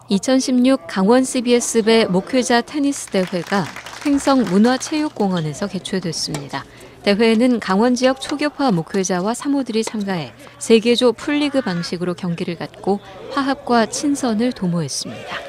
2016 강원 CBS배 목회자 테니스 대회가 횡성 문화체육공원에서 개최됐습니다. 대회에는 강원 지역 초교파 목회자와 사모들이 참가해 3개조 풀리그 방식으로 경기를 갖고 화합과 친선을 도모했습니다.